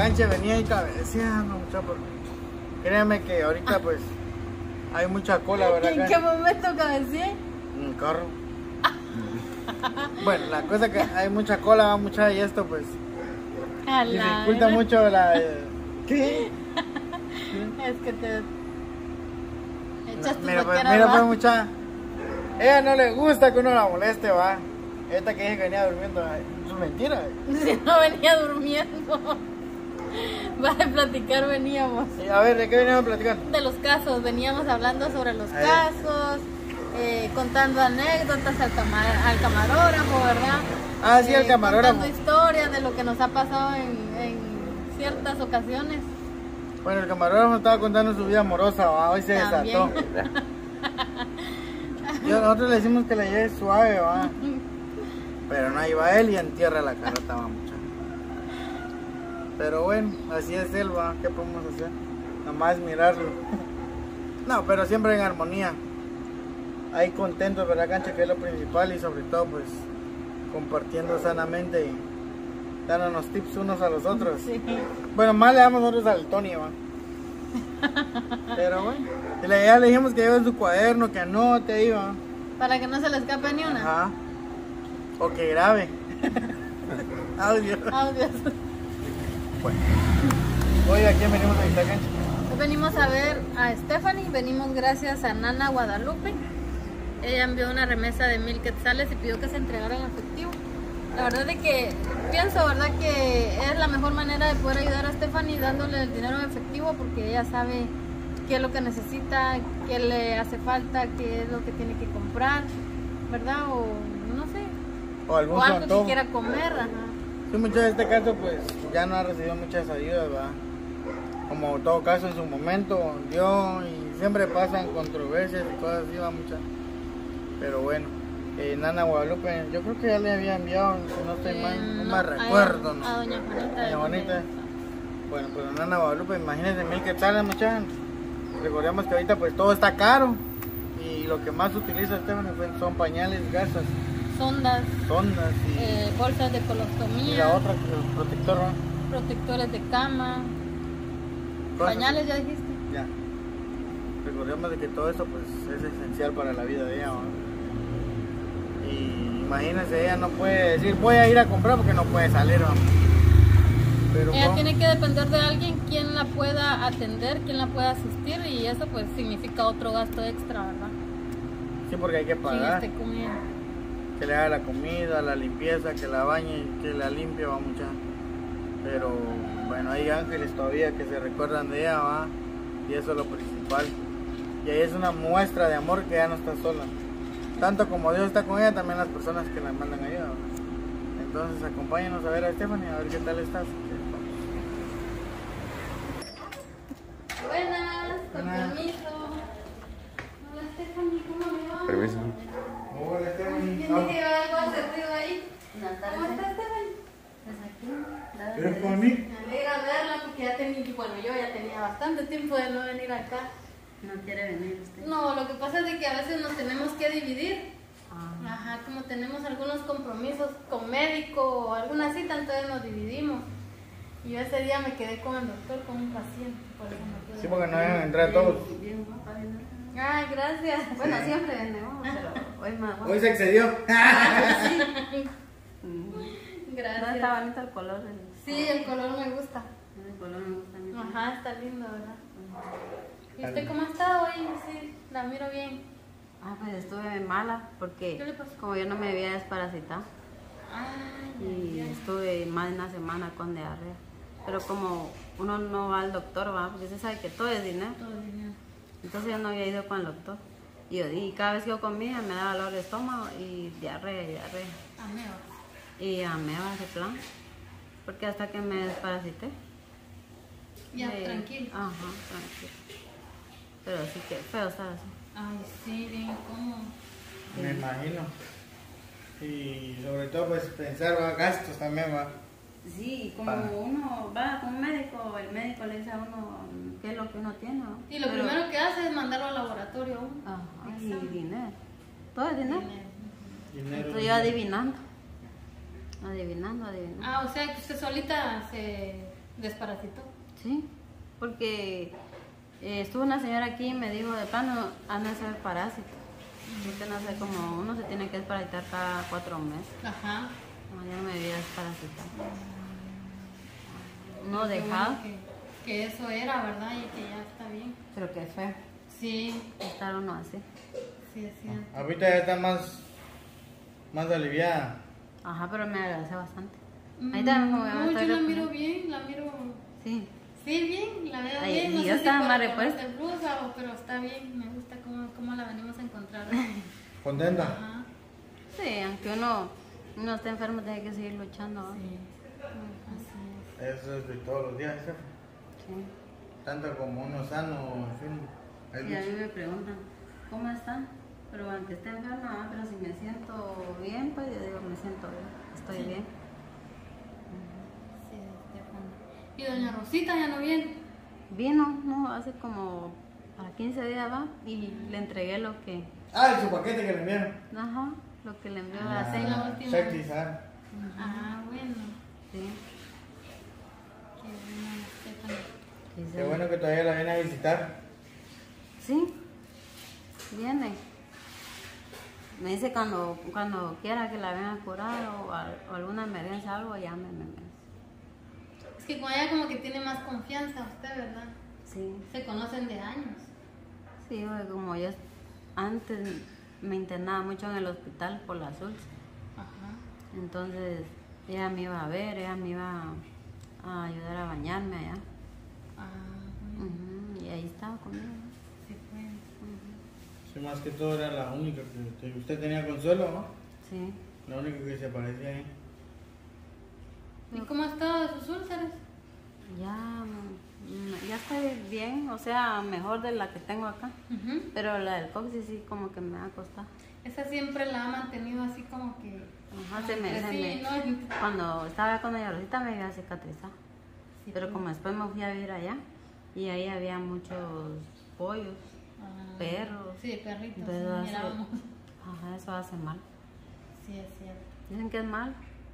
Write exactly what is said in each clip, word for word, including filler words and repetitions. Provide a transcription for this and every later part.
cancha venía y cabeceando, muchachos. Créanme que ahorita pues hay mucha cola, ¿verdad? ¿En qué momento cabeceé? En el carro. Bueno, la cosa es que hay mucha cola, mucha, y esto pues A la dificulta vera. mucho la... eh, ¿Qué? Es que te echas tu Mira, pues, boquera, mira ¿va? pues mucha. Ella no le gusta que uno la moleste, va. Esta que dije que venía durmiendo, ay, es mentira. Si no venía durmiendo. Va a platicar, veníamos. Sí, a ver, ¿de qué veníamos platicando? De los casos, veníamos hablando sobre los A ver. casos, eh, contando anécdotas al, cama- al camarógrafo, ¿verdad? Ah, sí, al Eh, camarógrafo. Contando historias de lo que nos ha pasado en, en ciertas ocasiones. Bueno, el camarógrafo estaba contando su vida amorosa, va. Hoy se También. desató. Yo, nosotros le decimos que la lleve suave, va. Pero no, ahí va él y entierra la carota, va, muchacho. Pero bueno, así es él, va. ¿Qué podemos hacer? Nada más mirarlo. No, pero siempre en armonía. Ahí contentos, ¿verdad, cancha? Que es lo principal, y sobre todo, pues, compartiendo sanamente y dándonos tips unos a los otros. Sí. Bueno, más le damos nosotros al Tony, va. Pero bueno, y le- ya le dijimos que lleve su cuaderno, que anote ahí, va. Para que no se le escape ni una. Ajá. O que grabe. Audio. Audios. Bueno. Hoy a quién venimos a visitar, cancha. Hoy venimos a ver a Stephanie, venimos gracias a Nana Guadalupe. Ella envió una remesa de mil quetzales y pidió que se entregara en efectivo. La verdad es que pienso, ¿verdad?, que es la mejor manera de poder ayudar a Stephanie dándole el dinero en efectivo, porque ella sabe qué es lo que necesita, qué le hace falta, qué es lo que tiene que comprar, ¿verdad? O no sé, O algún o algo que antojo. quiera comer, ajá. Sí, mucho de este caso, pues, ya no ha recibido muchas ayudas, va. Como todo caso en su momento dio, y siempre pasan controversias y cosas así, va, muchas. Pero bueno, eh, Nana Guadalupe, yo creo que ya le había enviado, si no estoy Eh, mal, no, no, me a- recuerdo, ¿no? A doña Juanita. Doña Juanita. Bueno, pues Nana Guadalupe, imagínense mil quetzales, muchachos. Recordemos que ahorita pues todo está caro, y lo que más utiliza Esteban pues, son pañales, gasas, Sondas, sondas y, eh, bolsas de y colostomía, la otra, que el protector, ¿no? protectores de cama, Cosas. pañales, ya dijiste. Ya. Recordemos de que todo eso pues es esencial para la vida de ella, ¿no? Y imagínense, ella no puede decir voy a ir a comprar porque no puede salir, ¿no? Pero Ella ¿cómo? tiene que depender de alguien quien la pueda atender, quien la pueda asistir, y eso pues significa otro gasto extra, ¿verdad? Sí, porque hay que Quien pagar, esté con ella. que le haga la comida, la limpieza, que la bañe, que la limpie, va, mucha. Pero bueno, hay ángeles todavía que se recuerdan de ella, va, y eso es lo principal. Y ahí es una muestra de amor que ella no está sola. Tanto como Dios está con ella, también las personas que la mandan ayuda, ¿va? Entonces acompáñenos a ver a Stephanie, a ver qué tal estás. Buenas, con Buenas. permiso. Hola Stephanie, ¿cómo me va? Permiso. Hola Stephanie. Tiene que llevar algo de ruido ahí. Buenas ¿Cómo tardes. estás, Stephanie? Pues aquí. Stephanie. Me alegra verla porque ya tenía, bueno, yo ya tenía bastante tiempo de no venir acá. No quiere venir usted. No, lo que pasa es de que a veces nos tenemos que dividir. Ah, Ajá, como tenemos algunos compromisos con médico o alguna cita, entonces nos dividimos. Y yo ese día me quedé con el doctor, con un paciente, por eso no pude. Sí, porque no dejan entrar todos. bien, bien guapa, bien. Ay, gracias. Bueno, siempre vendemos, pero hoy más guapa. Hoy se excedió. Mm. No, Gracias. está bonito el color. El, Sí, el color me gusta. el color me gusta a mí. Ajá, está lindo, ¿verdad? ¿Y usted cómo ha estado hoy? Sí, la miro bien. Ah, pues estuve mala porque ¿Qué le pasó? como yo no me había desparasitado Ay, y estuve más de una semana con diarrea. Pero como uno no va al doctor, va, porque se sabe que todo es dinero. todo bien. Entonces yo no había ido con el doctor. Y, yo- y cada vez que yo comía me daba dolor de estómago y diarrea y diarrea. Ameo. Y ameba ese plan. Porque hasta que me desparasité. Ya, me- tranquilo. Ajá, tranquilo. Pero sí que feo estar así. Ay, sí, bien cómodo. Me imagino. Y sobre todo pues pensar, va, gastos también, va. Sí, como Para. uno va con un médico, el médico le dice a uno qué es lo que uno tiene. ¿no? Y lo Pero- primero que hace es mandarlo al laboratorio a uno. Ajá, y Examen. dinero. Todo es dinero. Dinero. Estoy yo adivinando. Adivinando, adivinando. Ah, o sea que usted solita se ¿Desparasitó? Sí, porque eh, estuvo una señora aquí y me dijo, de plano, han de ser parásitos. Porque no sé, como uno se tiene que desparasitar cada cuatro meses. Ajá. No, yo no me había desparasitado. No Qué dejado, bueno que, que eso era, ¿verdad? Y que ya está bien. pero qué feo Sí, estar uno así. sí, es cierto. Ahorita ya está más, más aliviada. Ajá, pero me agradece bastante. Mm, Ahí también me voy a no, yo estar la recuperando. miro bien, la miro... Sí, Sí, bien, la veo Ay, bien. y No yo sé si estaba por más el color repuesta. de blusa o- pero está bien. Me gusta cómo, cómo la venimos a encontrar. ¿Contenta? Ajá, sí, aunque uno, uno esté enfermo, tiene que seguir luchando. ¿no? sí. Así Eso es de todos los días, ¿sí? Sí. Tanto como uno sano, en fin. hay Sí, a lucha. mí me preguntan, ¿cómo está? Pero aunque esté enferma, ah, pero si me siento bien, pues yo digo, me siento bien, estoy Sí. bien. es. Sí, Estefania. ¿Y doña Rosita ya no viene? Vino, no, hace como para quince días va y le entregué lo que, Ah, y su paquete que le enviaron. ajá, lo que le envió Ah, la señora. la última. Shakti, ¿sabes? Ah, bueno. Sí, Qué bueno, Estefania. sí, sí. Qué bueno que todavía la viene a visitar. Sí, viene. Me dice cuando, cuando quiera que la venga a curar o, a- o alguna emergencia, algo, llámeme. me dice. Es que con ella como que tiene más confianza usted, ¿verdad? Sí, Se conocen de años. sí, porque como yo antes me internaba mucho en el hospital por las úlceras, Ajá. entonces ella me iba a ver, ella me iba a ayudar a bañarme allá. Ah, bueno. Ujú, y ahí estaba conmigo. Sí, fue. Sí, más que todo era la única que, que usted tenía consuelo, ¿no? Sí. La única que se aparecía ahí. ¿Y cómo ha estado de sus úlceras? Ya, mm, ya estoy bien, o sea, mejor de la que tengo acá. Ujú. Pero la del coxis sí como que me ha costado. Esa siempre la ha mantenido así como que... Ajá, se me, se Sí, me- ¿no? cuando estaba con doña Rosita me iba a cicatrizar. Sí, Pero pues. como después me fui a vivir allá y ahí había muchos pollos, Ah, perros. Sí, perritos. Entonces sí, hace- mirábamos. Ajá, eso hace mal. Sí, es cierto. Dicen que es mal.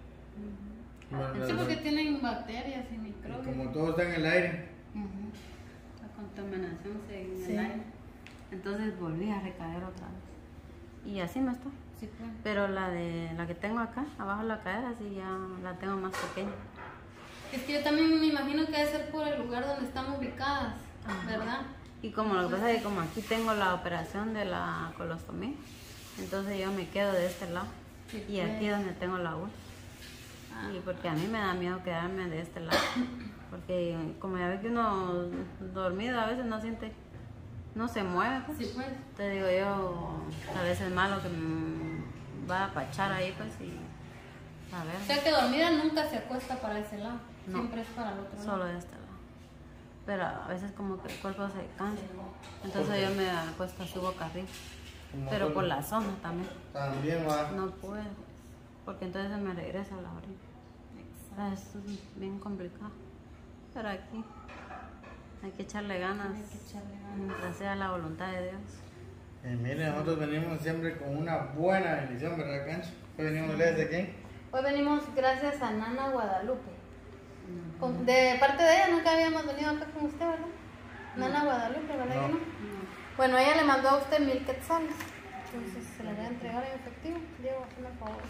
Bueno, Sí, la- porque tienen bacterias y y microbios. como todo está en el aire. Ujú. La contaminación se en Sí. el aire. Entonces volví a recaer otra vez. Y así me estoy. Sí, pues. Pero la de la que tengo acá, abajo de la cadera, sí ya la tengo más pequeña. Es que yo también me imagino que debe ser por el lugar donde están ubicadas, Ajá. ¿verdad? Y como lo que pasa es que como aquí tengo la operación de la colostomía, entonces yo me quedo de este lado. Sí, Y aquí pues. es donde tengo la úlcera. Ah. Y porque a mí me da miedo quedarme de este lado. Porque como ya ve que uno dormido a veces no siente, no se mueve. Pues. Sí, pues. Te digo yo, a veces es malo que me va a pachar ahí pues y a O ver, sea que dormida nunca se acuesta para ese lado. No. Siempre es para el otro solo lado. de este lado. Pero a veces como que el cuerpo se cansa. Entonces yo me acuesto así boca arriba. Como Pero solo- por la zona también. También va. No puedo. Porque entonces se me regresa la orina. Exacto. Es bien complicado. Pero aquí hay que echarle ganas Hay que echarle ganas. mientras sea la voluntad de Dios. Y mire, nosotros venimos siempre con una buena bendición, ¿verdad, Cancho? Hoy venimos desde quién? Hoy venimos gracias a Nana Guadalupe. Con- de parte de ella nunca habíamos venido acá con usted, ¿verdad? Nana Guadalupe, ¿verdad No. que no? Bueno, ella le mandó a usted mil quetzales. Entonces se la voy a entregar en efectivo. Diego, hazme el favor.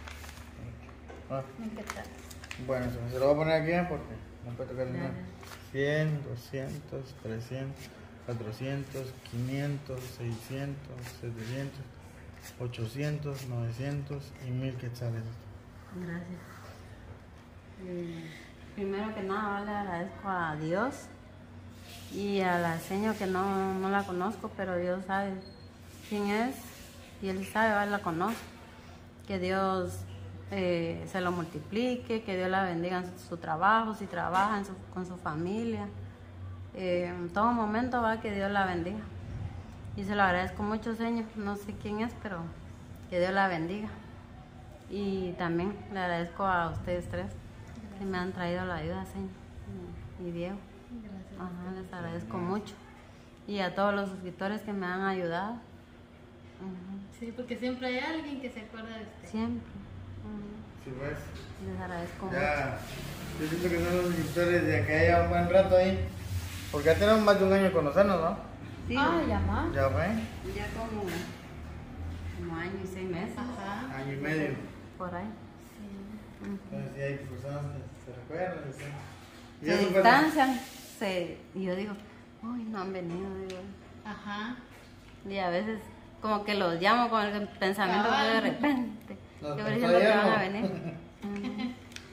Ah, Mil quetzales. bueno, se se lo voy a poner aquí ¿eh? Porque no puede tocar nada. Gracias. cien, doscientos, trescientos, cuatrocientos, quinientos, seiscientos, setecientos, ochocientos, novecientos y mil quetzales. Gracias. Eh, primero que nada, le agradezco a Dios y a la señora que no, no la conozco, pero Dios sabe quién es y Él sabe, ¿vale? La conozco. Que Dios eh, se lo multiplique, que Dios la bendiga en su, su trabajo, si trabaja en su- con su familia. Eh, en todo momento va que Dios la bendiga. Y se lo agradezco mucho, Señor. No sé quién es, pero que Dios la bendiga. Y también le agradezco a ustedes tres que me han traído la ayuda, Señor. Y y Diego. Gracias. Ajá, les agradezco mucho. Y a todos los suscriptores que me han ayudado. Ujú, Sí, porque siempre hay alguien que se acuerda de usted. siempre. Ujú. Sí, pues. Les agradezco mucho. Ya, yo siento que son los suscriptores de acá ya un buen rato ahí. Porque ya tenemos más de un año de conocernos, ¿no? Sí, Ah, ya más. Ya fue. ya como, como año y seis meses. Ajá. Año y medio. Por ahí. Sí. Entonces sí hay personas que se recuerdan. ¿Sí? Y Se eso fue- distancian. Se, y yo digo, uy, no han venido. Digo. Ajá. Y a veces como que los llamo con el pensamiento que de repente. Los Yo pensó diciendo que ayer, van ¿no? a venir. Ujú.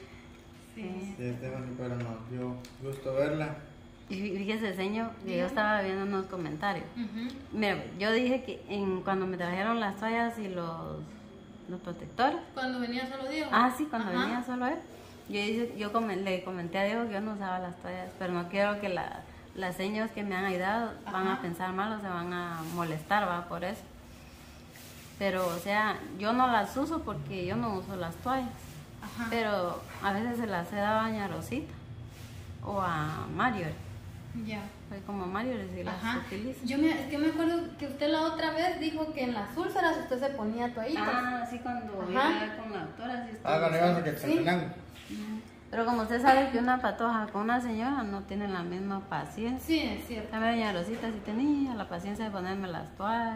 Sí. Sí, Stephanie, pero nos dio gusto verla. Y fí- fíjese, señor, que yo estaba viendo unos comentarios. Ujú. Mira, yo dije que en, cuando me trajeron las toallas y los, los protectores. Cuando venía solo Diego. Ah, sí, cuando Ajá. venía solo él. Yo, dije- yo comen- le comenté a Diego que yo no usaba las toallas, pero no quiero que la, las señas que me han ayudado van Ajá. a pensar mal o se van a molestar, va, por eso. Pero, o sea, yo no las uso porque yo no uso las toallas. Ajá. Pero a veces se las he dado a Doña Rosita o a Mario. Ya. Soy como Mario y las Ajá. utilizo. Yo me, es que me acuerdo que usted la otra vez dijo que en las úlceras usted se ponía toallitas. Ah, sí, cuando Ajá. iba a ver con la doctora. Sí, Ah, cuando íbamos a Sí. Quetzaltenango. pero como usted sabe que una patoja con una señora no tiene la misma paciencia. Sí, es cierto. A ver, Doña Rosita sí tenía la paciencia de ponerme las toallas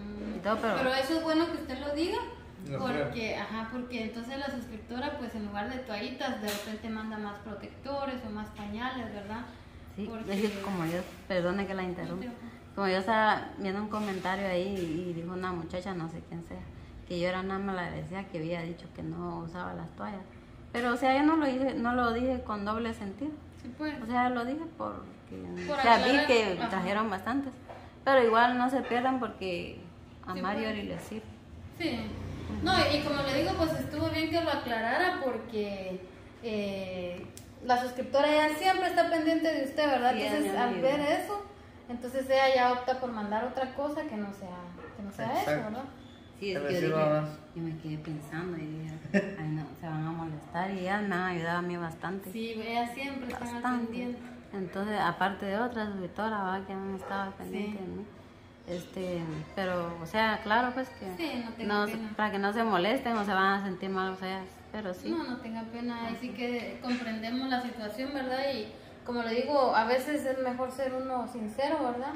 y todo, pero, Pero eso es bueno que usted lo diga. Lo Porque, ajá, porque entonces la suscriptora, pues en lugar de toallitas, de repente manda más protectores o más pañales, ¿verdad? sí, Porque- es que como yo, perdone que la interrumpa, No como yo estaba viendo un comentario ahí y dijo una muchacha, no sé quién sea, que yo era una malagradecida que había dicho que no usaba las toallas. Pero, o sea, yo no lo dije, no lo dije con doble sentido. Sí, pues. O sea, lo dije porque Por o sea, vi aclarar, que ajá. trajeron bastantes. Pero igual no se pierdan porque a Sí, Mario pues. le sirve. Sí. No, y como le digo, pues estuvo bien que lo aclarara porque eh, la suscriptora ya siempre está pendiente de usted, ¿verdad? Sí, Entonces, ella al me ver ayuda. eso, entonces ella ya opta por mandar otra cosa que no sea, que no sea eso, Exacto. ¿verdad? Sí, es Que que le yo, sirva dije, más. yo me quedé pensando y dije, ay no, se van a molestar y ellas me han ayudado a mí bastante. Sí, ella siempre está al bastante. pendiente. Entonces, aparte de otras suscriptoras ¿verdad? Que han estado pendientes de mí. Este, pero, o sea, claro, pues que Sí, no tenga pena. para que no se molesten o se van a sentir mal, o sea, pero sí. No, no tenga pena, así que comprendemos la situación, ¿verdad? Y como le digo, a veces es mejor ser uno sincero, ¿verdad?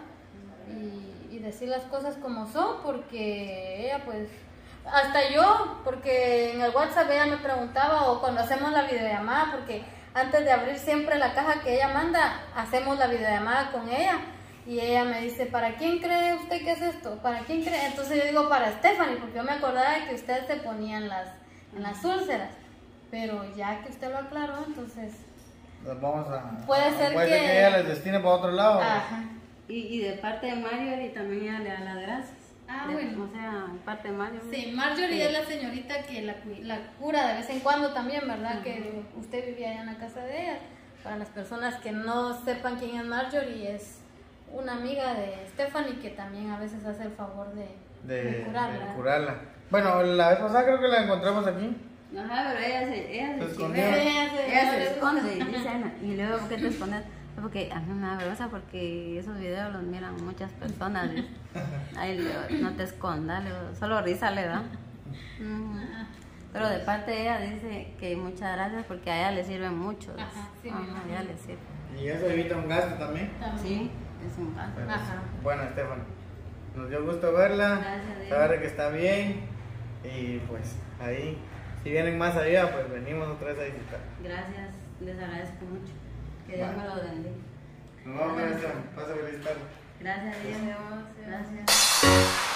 Y, y decir las cosas como son, porque ella pues, hasta yo, porque en el WhatsApp ella me preguntaba, o cuando hacemos la videollamada, porque antes de abrir siempre la caja que ella manda, hacemos la videollamada con ella. Y ella me dice, ¿para quién cree usted que es esto? ¿Para quién cree? Entonces yo digo, para Stephanie, porque yo me acordaba de que usted se ponía en las, en las úlceras. Pero ya que usted lo aclaró, entonces... Nos vamos a. Puede ser puede que- ser que ella les destine para otro lado. Ajá. Y, y de parte de Mario y también ella le da las gracias. Ah, De- bueno. O sea, de parte de Mario. Sí, Marjorie Sí. es la señorita que la, cu- la cura de vez en cuando también, ¿verdad? Que usted vivía allá en la casa de ella. Para las personas que no sepan quién es Marjorie, es una amiga de Stephanie que también a veces hace el favor de, De, de curarla. de curarla. Bueno, la vez pasada creo que la encontramos aquí. Ajá, pero ella se, ella Se se escondió. chivea. Ella se- Ella ella se le esconde y dice Ana, y luego ¿por qué te escondes? Porque a mí me da vergüenza porque esos videos los miran muchas personas. ¿Ves? Ay, le digo, no te escondas, le digo, solo risa le da. Ujú. Pero de parte de ella dice que muchas gracias porque a ella le sirve mucho. dice. Ajá, sí, me Ajá, a imagino. ella le sirve. Y eso evita un gasto también. También. Sí, es un gasto. Pero Ajá. sí. Bueno, Estefan, nos dio gusto verla, Gracias, Dios. saber que está bien y pues ahí, si vienen más allá, pues venimos otra vez a visitar. Gracias, les agradezco mucho. Que Dios Bueno. me los bendiga. Nos vamos a ver, Estefan. Pasa feliz tarde. Gracias, Dios. Adiós. Gracias.